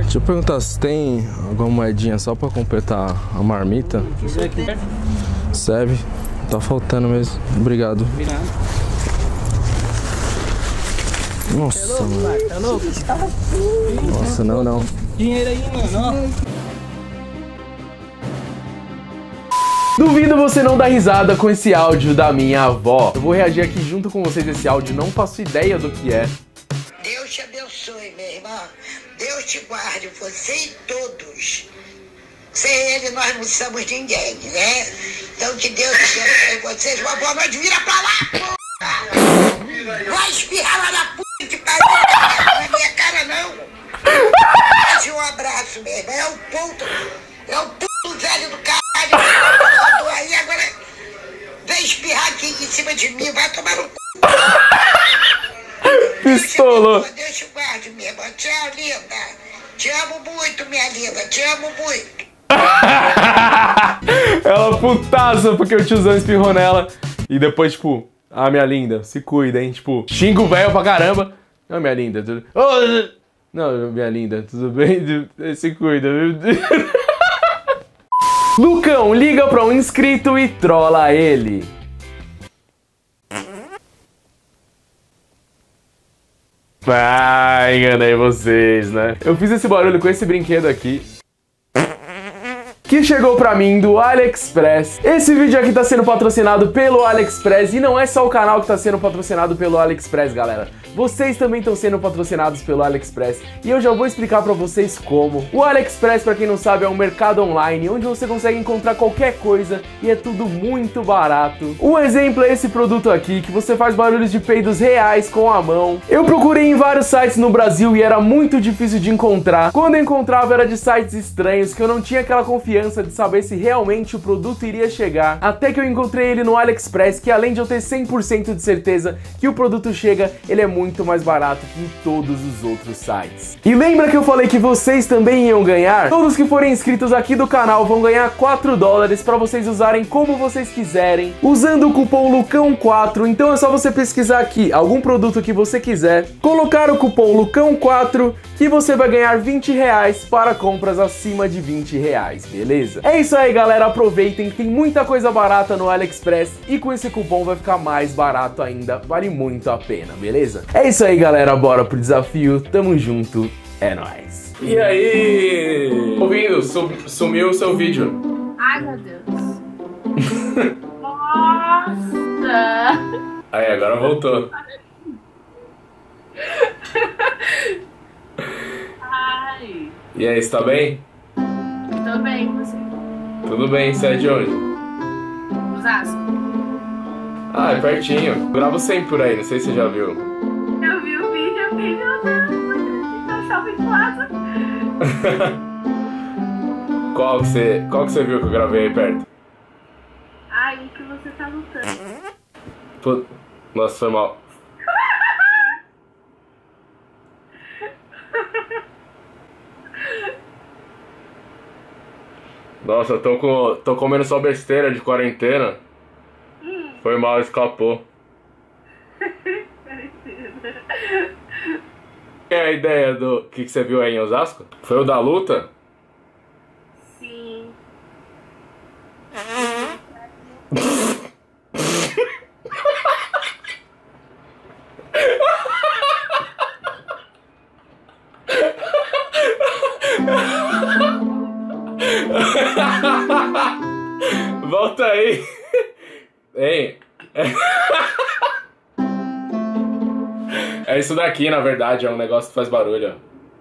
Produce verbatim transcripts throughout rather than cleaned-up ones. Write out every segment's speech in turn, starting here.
Deixa eu perguntar se tem alguma moedinha só pra completar a marmita. Serve? Tá faltando mesmo. Obrigado. Nossa, mano. Tá louco? Nossa, não, não. Dinheiro aí, mano, ó. Duvido você não dar risada com esse áudio da minha avó. Eu vou reagir aqui junto com vocês esse áudio, não faço ideia do que é. Deus te abençoe, meu irmão. Deus te guarde, você e todos. Sem ele nós não somos ninguém, né? Então que Deus abençoe vocês. Uma boa noite, vira pra lá, porra! Vai espirrar lá na puta que pariu, na minha cara não. Faz um abraço, meu irmão. É o ponto, é o puto velho do caralho. Aí agora vem espirrar aqui em cima de mim, vai tomar no cu. Pistolou. Deus te guarde, minha irmã. Tchau, linda. Te amo muito, minha linda. Te amo muito. Ela putaça porque o tiozão espirrou nela. E depois, tipo, ah, minha linda, se cuida, hein? Tipo, xinga o velho pra caramba. Não, minha linda, tudo... Oh, não, minha linda, tudo bem? Se cuida. Lucão liga pra um inscrito e trola ele. Ah, enganei vocês, né? Eu fiz esse barulho com esse brinquedo aqui, que chegou pra mim do AliExpress. Esse vídeo aqui tá sendo patrocinado pelo AliExpress e não é só o canal que tá sendo patrocinado pelo AliExpress, galera. Vocês também estão sendo patrocinados pelo AliExpress e eu já vou explicar pra vocês como. O AliExpress, pra quem não sabe, é um mercado online onde você consegue encontrar qualquer coisa e é tudo muito barato. Um exemplo é esse produto aqui, que você faz barulhos de peidos reais com a mão. Eu procurei em vários sites no Brasil e era muito difícil de encontrar. Quando eu encontrava era de sites estranhos, que eu não tinha aquela confiança de saber se realmente o produto iria chegar. Até que eu encontrei ele no AliExpress, que além de eu ter cem por cento de certeza que o produto chega, ele é muito mais barato que em todos os outros sites. E lembra que eu falei que vocês também iam ganhar? Todos que forem inscritos aqui do canal vão ganhar quatro dólares para vocês usarem como vocês quiserem, usando o cupom Lucão quatro. Então é só você pesquisar aqui algum produto que você quiser, colocar o cupom Lucão quatro, que você vai ganhar vinte reais para compras acima de vinte reais, beleza? É isso aí, galera, aproveitem, tem muita coisa barata no AliExpress e com esse cupom vai ficar mais barato ainda, vale muito a pena, beleza? É isso aí, galera, bora pro desafio, tamo junto, é nóis! E aí? Ouvindo, sumiu o seu vídeo. Ai, meu Deus. Nossa! Aí, agora voltou. Ai. E aí, você tá bem? Tô bem, você? Tudo bem, você é de onde? Osasco. Ah, é pertinho. Eu gravo sempre por aí, não sei se você já viu. Eu vi o vídeo, eu fiquei, meu Deus, eu estava em casa. Qual que você, qual que você viu que eu gravei aí perto? Ai, o que você tá lutando? Pô, nossa, foi mal. Nossa, eu tô, com, tô comendo só besteira de quarentena. Hum. Foi mal, escapou. É a ideia do que, que você viu aí em Osasco? Foi o da luta? Sim. Volta aí. Hein? É isso daqui, na verdade, é um negócio que faz barulho.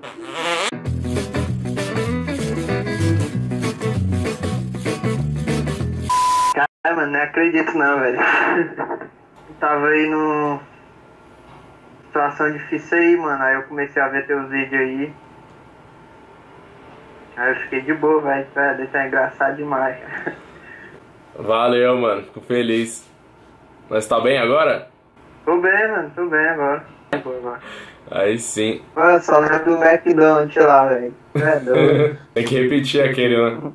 Caralho, mano, não acredito não, velho. Eu tava aí numa situação difícil aí, mano. Aí eu comecei a ver teus vídeos aí. Aí eu fiquei de boa, velho. Deixar engraçado demais. Valeu, mano. Fico feliz. Mas tá bem agora? Tô bem, mano. Tô bem agora. Tô agora. Aí sim. Olha só, lembra do McDonald's lá, velho. É doido. Tem que repetir aquele, né?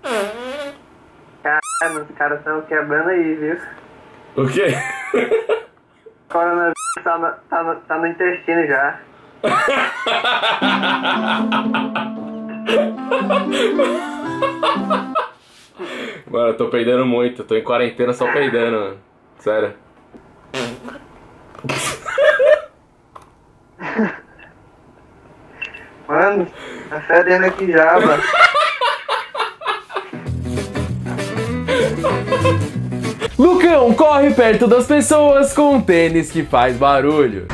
Caralho, os caras estão quebrando aí, viu? O quê? O coronavírus tá no, tá, no, tá no intestino já. Mano, eu tô peidando muito, eu tô em quarentena só peidando, mano. Sério. Mano, tá fedendo aqui já, mano. Lucão corre perto das pessoas com um tênis que faz barulho.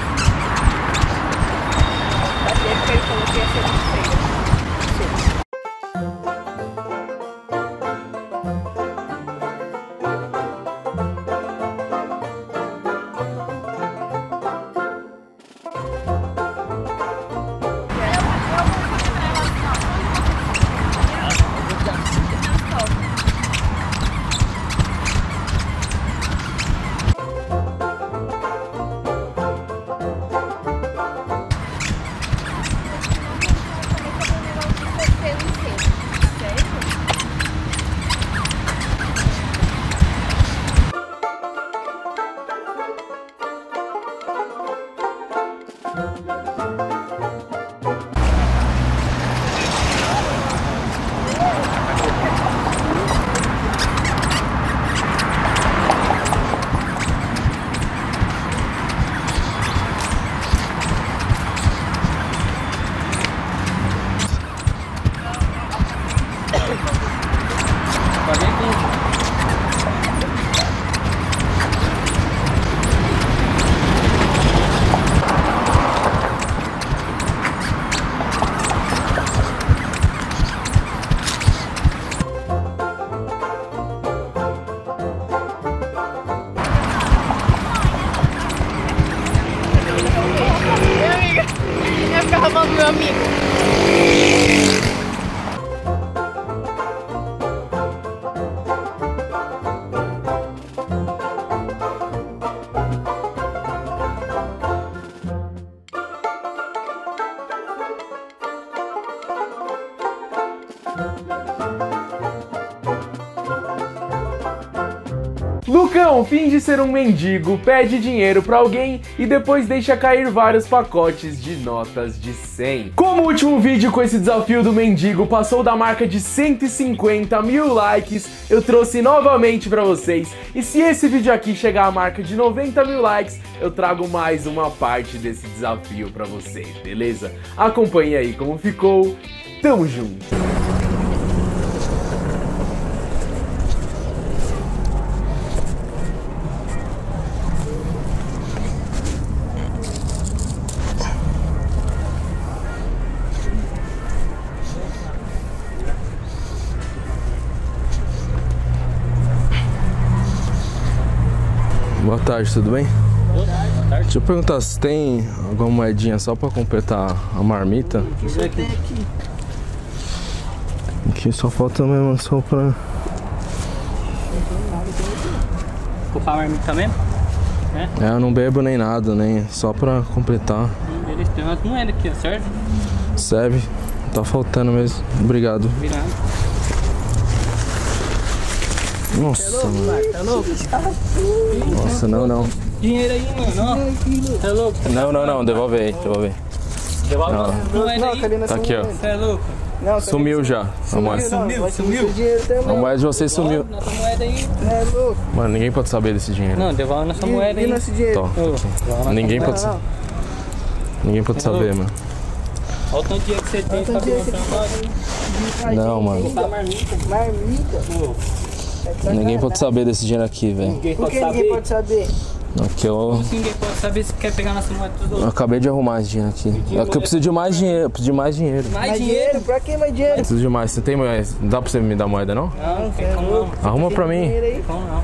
Meu amigo. Lucão finge ser um mendigo, pede dinheiro pra alguém e depois deixa cair vários pacotes de notas de cem. Como o último vídeo com esse desafio do mendigo passou da marca de cento e cinquenta mil likes, eu trouxe novamente pra vocês. E se esse vídeo aqui chegar à marca de noventa mil likes, eu trago mais uma parte desse desafio pra vocês, beleza? Acompanhe aí como ficou. Tamo junto! Boa tarde, tudo bem? Boa tarde, boa tarde. Deixa eu perguntar se tem alguma moedinha só pra completar a marmita. Isso aqui. Aqui só falta mesmo, só pra... Comprar marmita mesmo? É, eu não bebo nem nada, nem só pra completar. Eles têm umas moedas aqui, ó, serve? Serve, tá faltando mesmo. Obrigado. Virado. Nossa, mano. Tá louco? Nossa, não, não. Dinheiro aí, mano, ó. Tá louco? Não, não, não, devolve aí, devolve aí. Devolve Não. a moeda aí. Tá aqui, ó. Você é louco? Sumiu já. A moeda. Sumiu, sumiu. A moeda de vocês sumiu. Nossa moeda aí. Mano, ninguém pode saber desse dinheiro. Não, devolve nossa moeda aí. Tó. Ô, Ninguém pode saber. Ninguém pode saber, mano. olha o tanto de dinheiro que você tem pra comprar uma Não, mano. comprar marmita. Ninguém pode saber desse dinheiro aqui, velho. Ninguém Por pode que ninguém saber. pode saber? Aqui eu, Ninguém pode saber se quer pegar nossa moeda dos eu outros. acabei de arrumar esse dinheiro aqui. É que eu preciso de mais dinheiro, eu preciso de mais dinheiro. Mais Mais dinheiro? dinheiro? Pra que mais dinheiro? Preciso de mais. Você tem mais? Não dá pra você me dar moeda, não? Não, não tem como não. Arruma pra mim. Dinheiro aí? Como não?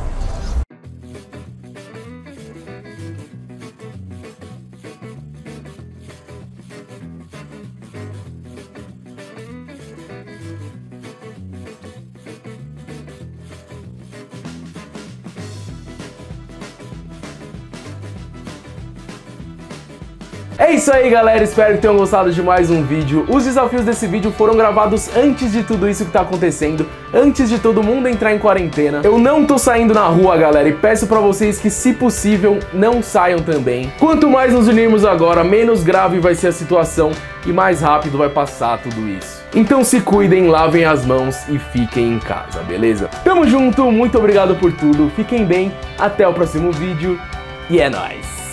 É isso aí, galera, espero que tenham gostado de mais um vídeo. Os desafios desse vídeo foram gravados antes de tudo isso que tá acontecendo, antes de todo mundo entrar em quarentena. Eu não tô saindo na rua, galera, e peço pra vocês que, se possível, não saiam também. Quanto mais nos unirmos agora, menos grave vai ser a situação e mais rápido vai passar tudo isso. Então se cuidem, lavem as mãos e fiquem em casa, beleza? Tamo junto, muito obrigado por tudo, fiquem bem, até o próximo vídeo e é nóis!